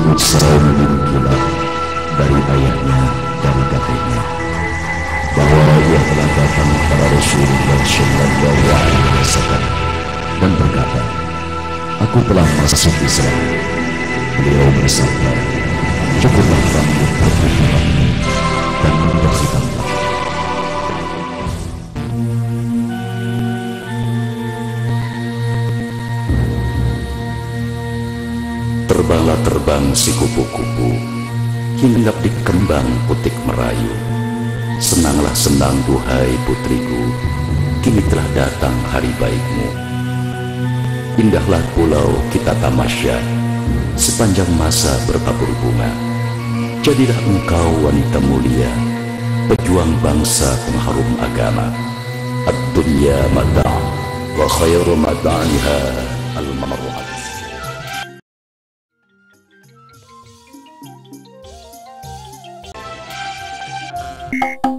seraya kilat dari ayahnya, dari kakeknya, bahwa ia telah datang kepada Rasulullah Shallallahu Alaihi Wasallam dan berkata, "Aku telah masuk Islam." Beliau bersabda, "Cukuplah kamu berkhianat dan berkhianat." Terbanglah terbang si kupu-kupu, hinggap di kembang putik merayu. Senanglah senang duhai putriku, kini telah datang hari baikmu. Indahlah pulau kita tamasya, sepanjang masa bertabur bunga. Jadilah engkau wanita mulia, pejuang bangsa pengharum agama. Ad-dunya mata' wa khairu mata'niha al-mar'at. You